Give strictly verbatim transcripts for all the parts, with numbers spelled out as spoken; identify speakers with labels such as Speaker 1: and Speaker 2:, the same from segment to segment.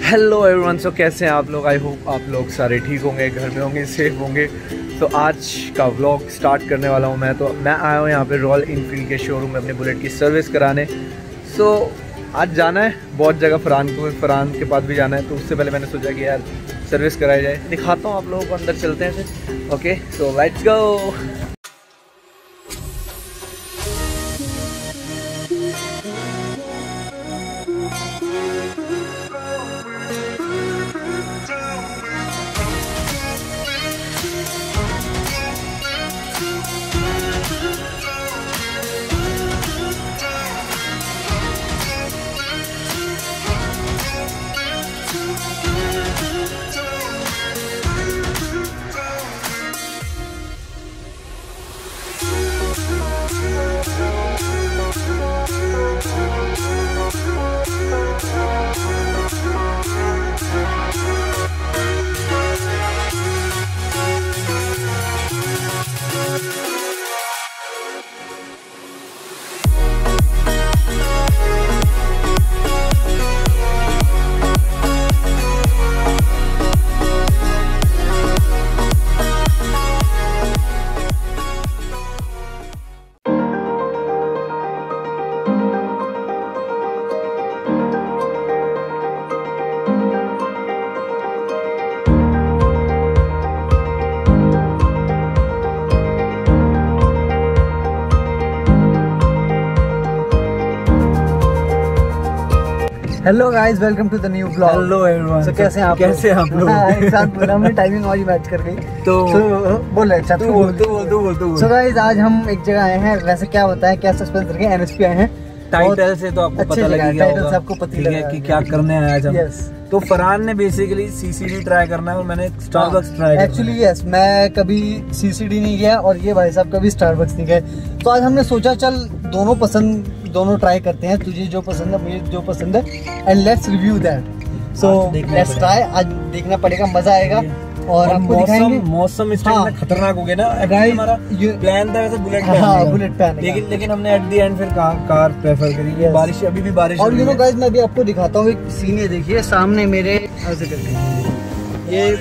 Speaker 1: Hello everyone, so कैसे हैं आप लोग। आई होप आप लोग सारे ठीक होंगे, घर में होंगे, सेफ होंगे। तो आज का व्लॉग स्टार्ट करने वाला हूं मैं। तो मैं आया हूं यहाँ पे रॉयल इनफील्ड के शोरूम में अपने बुलेट की सर्विस कराने। सो आज जाना है बहुत जगह, फरहान को फरहान के पास भी जाना है। तो उससे पहले मैंने सोचा कि यार सर्विस कराई जाए। दिखाता हूँ आप लोगों को, अंदर चलते हैं फिर। Okay, so let's go.
Speaker 2: Hello guys, welcome to the new blog.
Speaker 1: Hello everyone,
Speaker 2: so कैसे हैं आप
Speaker 1: कैसे हैं आप लोग?
Speaker 2: एक साथ बोला, हमने टाइमिंग हमारी मैच कर गई।
Speaker 1: तो
Speaker 2: so, बोल रहे अच्छा
Speaker 1: तू बोल तू बोल तू बोल तू बोल।
Speaker 2: सो गाइस, आज हम एक जगह आए हैं। वैसे क्या बताएं, क्या सस्पेंस रखें, एनएसपी आए हैं।
Speaker 1: टाइटल से तो आपको पता लग गया
Speaker 2: टाइटल से आपको पता
Speaker 1: है कि क्या करने आया आज हम।
Speaker 2: यस,
Speaker 1: तो फरहान ने बेसिकली सीसीडी ट्राई करना है और मैंने स्टारबक्स ट्राई करना है।
Speaker 2: एक्चुअली यस, मैं कभी सीसीडी नहीं गया और ये भाई साहब कभी स्टारबक्स नहीं गए। तो आज हमने सोचा चल दोनों पसंद दोनों ट्राई करते हैं। तुझे जो पसंद है, मुझे जो पसंद है, and let's review that. So let's try. आज देखना पड़ेगा, मजा आएगा। और आपको दिखाएंगे।
Speaker 1: मौसम इस टाइम में खतरनाक हो गया ना। हमारा प्लान था वैसे बुलेट पे,
Speaker 2: हाँ बुलेट पे आने का,
Speaker 1: लेकिन लेकिन हमने एट द एंड फिर कार कार प्रेफर करी। बारिश अभी भी बारिश।
Speaker 2: और यू नो गाइस, मैं भी आपको दिखाता हूँ एक सीन। ये देखिए सामने मेरे, ऐसे करके ये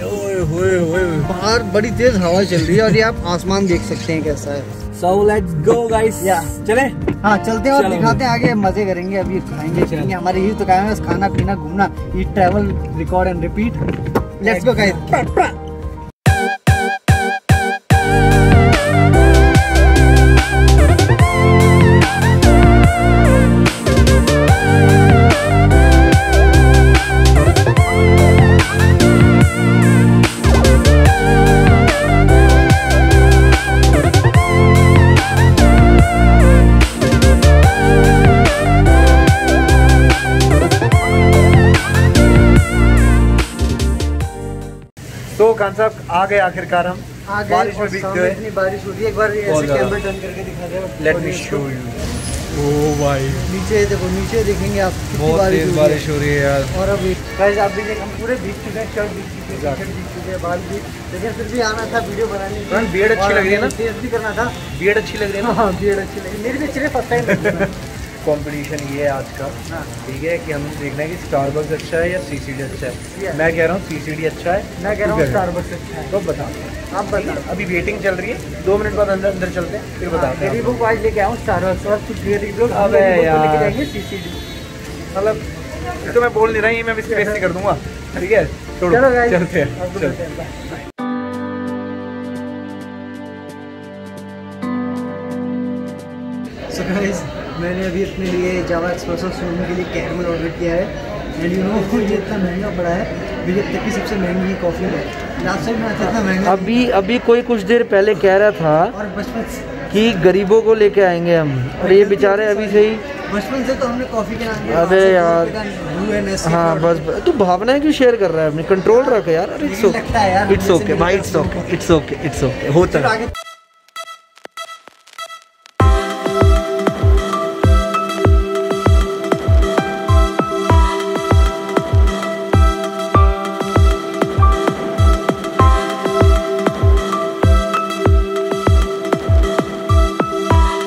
Speaker 2: बाहर बड़ी तेज हवा चल रही है और ये आप आसमान देख सकते हैं कैसा है।
Speaker 1: So let's go guys, चले।
Speaker 2: हाँ चलते हैं और दिखाते हैं, आगे मजे करेंगे। अभी खाएंगे पिएंगे, हमारे ही तो काम है, खाना पीना घूमना, ये travel record and repeat. Let's go guys.
Speaker 1: तो खान साहब आ गए आखिरकार हम।
Speaker 2: आ गए,
Speaker 1: बारिश में भीगते हुए।
Speaker 2: इतनी बारिश हो रही है। एक बार ऐसे कैमरा टर्न करके दिखा दे।
Speaker 1: Let me show you. ओ भाई,
Speaker 2: नीचे देखो, नीचे देखेंगे आप,
Speaker 1: बहुत तेज बारिश हो रही है यार।
Speaker 2: और अभी गाइस आप भी देख, हम पूरे भीग चुके हैं, शर्ट भीग चुके हैं, टी-शर्ट भीग चुके हैं, बाल भी। लेकिन फिर भी आना था वीडियो बनाने के लिए।
Speaker 1: बियर्ड अच्छी लग रही है ना,
Speaker 2: टेस्ट भी करना था।
Speaker 1: बियर्ड अच्छी लग रही है ना।
Speaker 2: हाँ बियर्ड अच्छी लगी, मेरी भी अच्छी फर्स्ट टाइम।
Speaker 1: कंपटीशन ये है आज का, ठीक है, कि हमें देखना है कि स्टारबक्स अच्छा है या सीसीडी अच्छा है। मैं कह रहा हूँ सीसीडी अच्छा है,
Speaker 2: मैं कह रहा हूँ स्टारबक्स अच्छा है।
Speaker 1: तो बता,
Speaker 2: आप बता।
Speaker 1: अभी वेटिंग चल रही है, दो मिनट बाद अंदर अंदर चलते हैं, फिर बताते हैं।
Speaker 2: गरीबों को आज लेके आऊँ स्टारबक्स और कुछ गरीबों को
Speaker 1: अबे यार
Speaker 2: लेके जाएंगे सीसीडी।
Speaker 1: मतलब तो मैं बोल नहीं रहा, ये मैं इसकी बेइज्जती कर दूंगा, ठीक है। छोड़ो, चलते हैं।
Speaker 2: सो गाइस, मैंने अभी अपने लिए जावा एक्सप्रेसो सोने के लिए कैरमल ऑर्डर किया है। एंड यू नो ये इतना महंगा पड़ा है, मुझे अब तक की सबसे महंगी कॉफ़ी है। लास्ट टाइम मैं था इतना महंगा।
Speaker 3: अभी अभी कोई कुछ देर पहले कह रहा था
Speaker 2: और बचपन
Speaker 3: कि गरीबों को लेके आएंगे हम, और ये बेचारे अभी से ही
Speaker 2: बचपन से तो हमने कॉफी के नाम।
Speaker 3: अबे यार, हाँ बस, बस तू भावनाएं क्यों शेयर कर रहा है अपनी, कंट्रोल रख यार। इट्स ओके, इट्स ओके भाई, it's okay, it's okay, it's okay, होता है।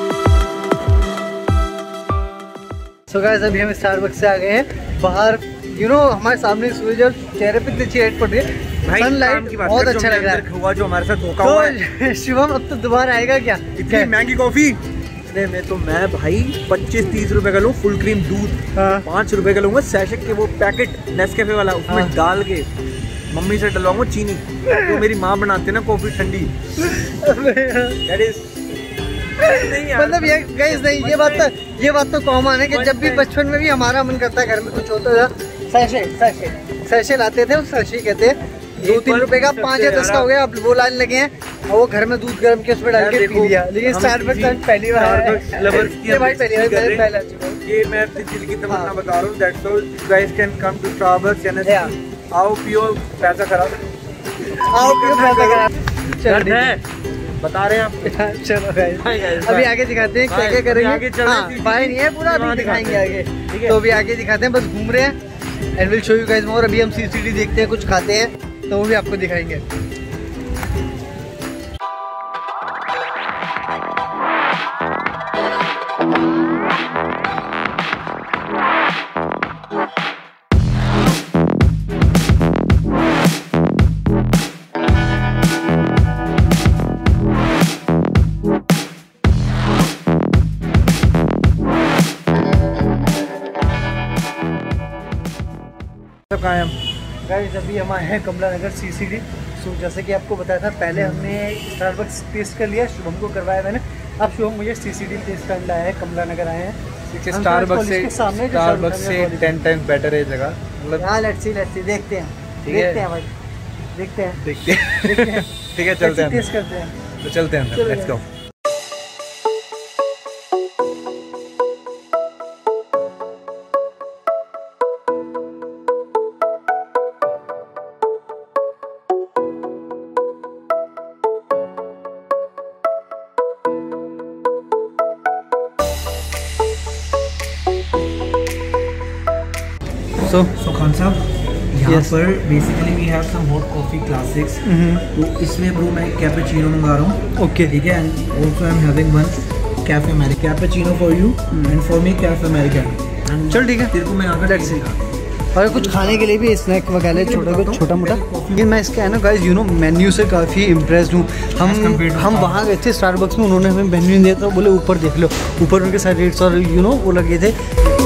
Speaker 2: सो गाइस, अभी हम स्टारबक्स से आ गए हैं। बाहर यू नो हमारे सामने सूरज और चेहरे पे इतनी अच्छी लाइट पड़ रही है, सनलाइट बहुत अच्छा लग रहा है।
Speaker 1: हुआ जो हमारे साथ धोखा हुआ है।
Speaker 2: शिवम अब तो दोबारा आएगा क्या?
Speaker 1: इतनी महंगी कॉफी इतने में तो मैं भाई पच्चीस तीस रुपए का लूँ फुल क्रीम दूध, पाँच रुपए का लूंगा सैशेट के वो पैकेट नेस्कैफे वाला, उसमें डाल के मम्मी से डलवाऊंगा चीनी, तो मेरी माँ बनाते ना कॉफी ठंडी।
Speaker 2: मतलब ये गाइस नहीं, ये बात तो ये बात तो कॉमन है कि जब भी बचपन में भी हमारा मन करता है, घर में कुछ होता था, सैशे सैशे सैशे लाते थे, सैशे कहते हैं, दो तीन रुपए का, पाँच या दस का हो गया, अब वो लाने लगे हैं और वो घर में दूध गर्म के उसमें डाल के पी लिया। लेकिन स्टारबक्स पहली बार
Speaker 1: लवर्स की
Speaker 2: भाई पहली बार पहला
Speaker 1: ये मैं अपने दिल की तमन्ना बता रहा हूँ, that's all guys can come to Starbucks and आओ पियो पैसा खराब,
Speaker 2: आओ पियो पैसा खराब। चल
Speaker 1: बता रहे हैं आप।
Speaker 2: चलो गाइस अभी आगे दिखाते हैं क्या क्या करेंगे। हाँ बाय नहीं है पूरा, अभी दिखाएंगे आगे, तो अभी आगे दिखाते हैं, बस घूम रहे हैं and will show you guys more. अभी हम सीसीडी देखते हैं, कुछ खाते हैं, तो वो भी आपको दिखाएंगे। गाइस अभी हम आए हैं कमला नगर सीसीडी। सो जैसे कि आपको बताया था, पहले हमने स्टारबक्स टेस्ट कर लिया, शुभम को करवाया मैंने, अब शुभम मुझे सीसीडी टेस्ट करने लाया है, कमला नगर आए हैं।
Speaker 1: स्टारबक्स से स्टारबक्स से टेन टाइम्स बेटर है जगह, मतलब
Speaker 2: यार लेट्स सी लेट्स सी देखते हैं देखते हैं भाई देखते हैं
Speaker 1: देखते हैं ठीक है चलते हैं,
Speaker 2: टेस्ट करते हैं,
Speaker 1: तो चलते हैं, लेट्स गो।
Speaker 3: सो सो खान साहब यहाँ पर basically we have some hot coffee classics, तो इसमें ब्रो मैं कैपेचिनो मंगा रहा हूँ। ओके ठीक है, and also I am having one cafe America, cappuccino for you and for me cafe America. चल ठीक है, तेरे को मैं यहाँ का
Speaker 2: और कुछ खाने के लिए भी स्नैक वगैरह छोटा कुछ छोटा मोटा। ये मैं इसका है ना गाइस यू नो मेन्यू से काफ़ी इम्प्रेस्ड हूँ। हम हम वहाँ गए थे स्टारबक्स में, उन्होंने हमें मेन्यू दिया था, बोले ऊपर देख लो, ऊपर उनके सारे रेट्स और यू नो वो लगे थे।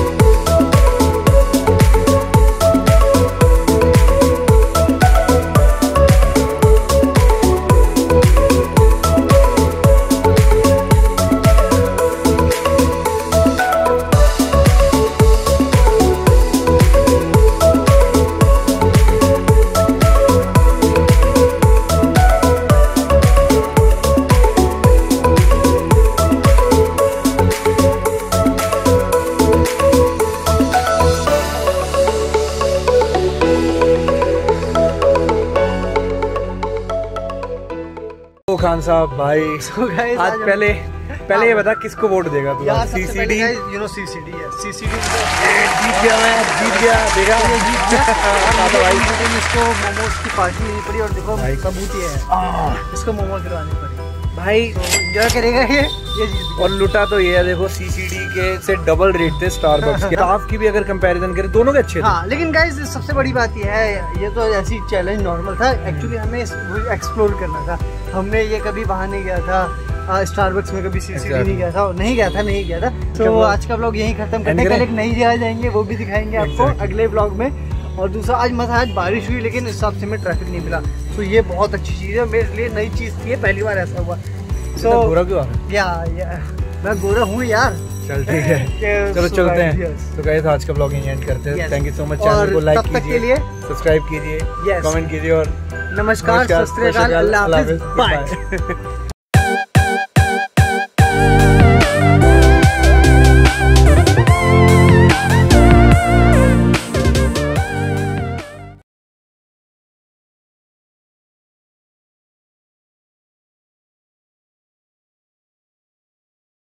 Speaker 1: खान साहब भाई
Speaker 2: so guys,
Speaker 1: आज पहले पहले ये बता किसको वोट देगा तू? सीसीडी
Speaker 2: यू नो सीसीडी है, सीसीडी
Speaker 1: जीत गया, मैं जीत गया, देखा
Speaker 2: जीत गया भाई। इसको मोमोज की पार्टी लेनी पड़ी और देखो सबूत ये है, इसको मोमोज दिलवानी पड़ी
Speaker 1: भाई,
Speaker 2: एंजॉय करेगा ये ये जीत।
Speaker 1: और लुटा तो ये है, देखो सीसीडी के से डबल रेट थे स्टारबक्स के। स्टाफ की भी अगर कंपैरिजन करें दोनों के अच्छे थे।
Speaker 2: हाँ लेकिन गाइस सबसे बड़ी बात ये है, ये तो ऐसी चैलेंज नॉर्मल था, एक्चुअली हमें एक्सप्लोर करना था। हमने ये कभी वहाँ नहीं गया था, स्टारबक्स में कभी सीसीडी नहीं गया था, नहीं गया था नहीं गया था तो आज का व्लॉग यहीं खत्म करते हैं। कल एक नई जगह जाएंगे, वो भी दिखाएंगे आपको अगले व्लॉग में। और दूसरा आज मत आज बारिश हुई, लेकिन इस हिसाब से हमें ट्रैफिक नहीं मिला, तो ये बहुत अच्छी चीज़ है, मेरे लिए नई चीज़ थी, पहली बार ऐसा हुआ।
Speaker 1: सो गोरा क्यों आ रहा है?
Speaker 2: या, या मैं गोरा हूँ यार।
Speaker 1: चल ठीक है, चलो चलते हैं। तो गाइस आज का व्लॉग यहीं एंड करते हैं। Thank you so much, channel को लाइक कीजिए, सब्सक्राइब कीजिए, कमेंट कीजिए और
Speaker 2: नमस्कार, सत श्री अकाल, अल्लाह हाफिज़, बाय।